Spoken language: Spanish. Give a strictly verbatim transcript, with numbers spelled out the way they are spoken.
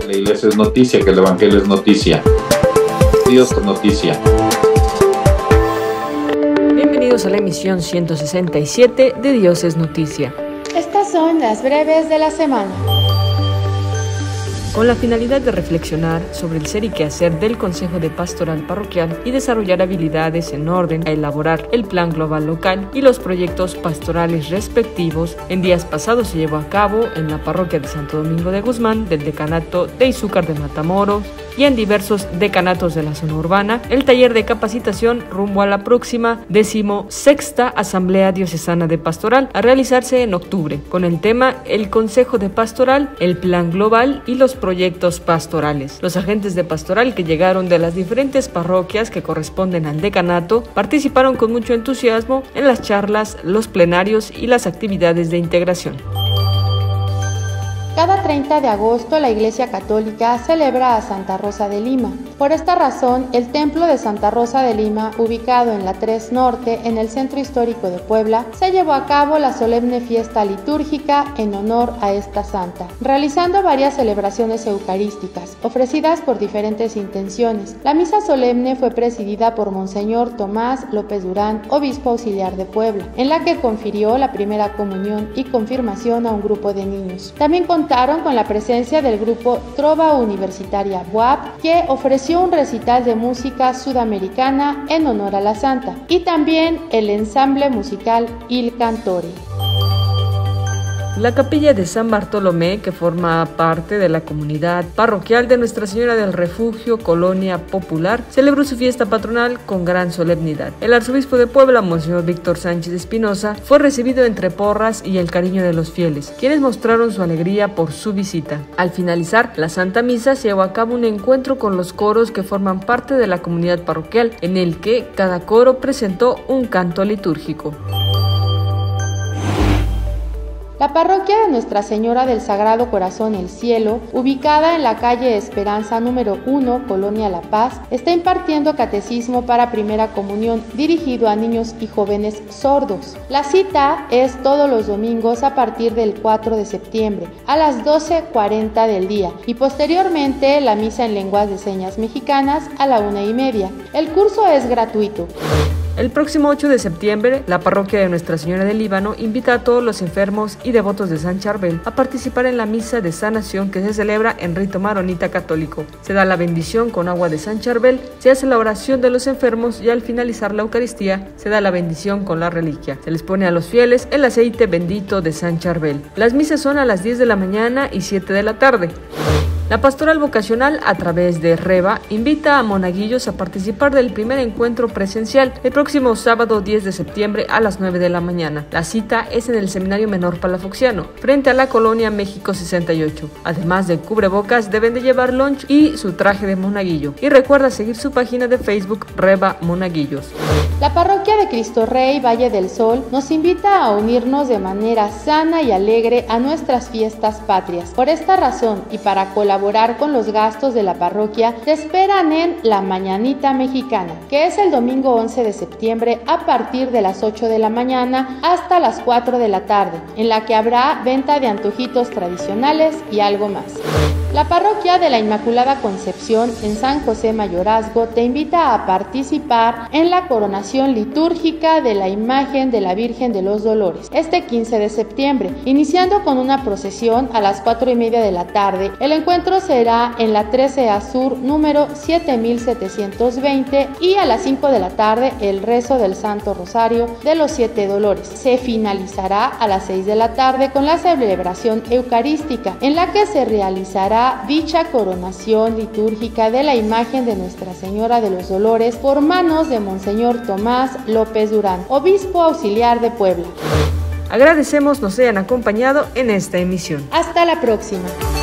la iglesia es noticia, que el evangelio es noticia. Dios es noticia. Bienvenidos a la emisión ciento sesenta y siete de Dios es Noticia. Estas son las breves de la semana. Con la finalidad de reflexionar sobre el ser y quehacer del Consejo de Pastoral Parroquial y desarrollar habilidades en orden a elaborar el plan global local y los proyectos pastorales respectivos, en días pasados se llevó a cabo en la parroquia de Santo Domingo de Guzmán del decanato de Izúcar de Matamoros y en diversos decanatos de la zona urbana el taller de capacitación rumbo a la próxima decimosexta Asamblea Diocesana de Pastoral a realizarse en octubre, con el tema El Consejo de Pastoral, el Plan Global y los proyectos pastorales. Los agentes de pastoral que llegaron de las diferentes parroquias que corresponden al decanato participaron con mucho entusiasmo en las charlas, los plenarios y las actividades de integración. Cada treinta de agosto la Iglesia Católica celebra a Santa Rosa de Lima. Por esta razón, el Templo de Santa Rosa de Lima, ubicado en la tres Norte, en el Centro Histórico de Puebla, se llevó a cabo la solemne fiesta litúrgica en honor a esta santa, realizando varias celebraciones eucarísticas, ofrecidas por diferentes intenciones. La misa solemne fue presidida por Monseñor Tomás López Durán, obispo auxiliar de Puebla, en la que confirió la primera comunión y confirmación a un grupo de niños. También contaron con la presencia del grupo Trova Universitaria B U A P, que ofreció un recital de música sudamericana en honor a la santa, y también el ensamble musical Il Cantore. La capilla de San Bartolomé, que forma parte de la comunidad parroquial de Nuestra Señora del Refugio, Colonia Popular, celebró su fiesta patronal con gran solemnidad. El arzobispo de Puebla, Monseñor Víctor Sánchez Espinosa, fue recibido entre porras y el cariño de los fieles, quienes mostraron su alegría por su visita. Al finalizar la Santa Misa, se llevó a cabo un encuentro con los coros que forman parte de la comunidad parroquial, en el que cada coro presentó un canto litúrgico. La parroquia de Nuestra Señora del Sagrado Corazón El Cielo, ubicada en la calle Esperanza número uno, Colonia La Paz, está impartiendo catecismo para primera comunión dirigido a niños y jóvenes sordos. La cita es todos los domingos a partir del cuatro de septiembre a las doce cuarenta del día y posteriormente la misa en lenguas de señas mexicanas a la una y media. El curso es gratuito. El próximo ocho de septiembre, la parroquia de Nuestra Señora del Líbano invita a todos los enfermos y devotos de San Charbel a participar en la misa de sanación que se celebra en rito maronita católico. Se da la bendición con agua de San Charbel, se hace la oración de los enfermos y al finalizar la Eucaristía se da la bendición con la reliquia. Se les pone a los fieles el aceite bendito de San Charbel. Las misas son a las diez de la mañana y siete de la tarde. La Pastoral Vocacional, a través de REVA, invita a monaguillos a participar del primer encuentro presencial el próximo sábado diez de septiembre a las nueve de la mañana. La cita es en el Seminario Menor Palafoxiano, frente a la Colonia México sesenta y ocho. Además de cubrebocas, deben de llevar lunch y su traje de monaguillo. Y recuerda seguir su página de Facebook REVA Monaguillos. La parroquia de Cristo Rey Valle del Sol nos invita a unirnos de manera sana y alegre a nuestras fiestas patrias. Por esta razón y para colaborar con los gastos de la parroquia, te esperan en La Mañanita Mexicana, que es el domingo once de septiembre a partir de las ocho de la mañana hasta las cuatro de la tarde, en la que habrá venta de antojitos tradicionales y algo más. La parroquia de la Inmaculada Concepción en San José Mayorazgo te invita a participar en la coronación litúrgica de la imagen de la Virgen de los Dolores este quince de septiembre, iniciando con una procesión a las cuatro y media de la tarde. El encuentro será en la trece A Sur número siete mil setecientos veinte y a las cinco de la tarde el rezo del Santo Rosario de los Siete Dolores. Se finalizará a las seis de la tarde con la celebración eucarística, en la que se realizará dicha coronación litúrgica de la imagen de Nuestra Señora de los Dolores por manos de Monseñor Tomás López Durán, obispo auxiliar de Puebla. Agradecemos nos hayan acompañado en esta emisión. Hasta la próxima.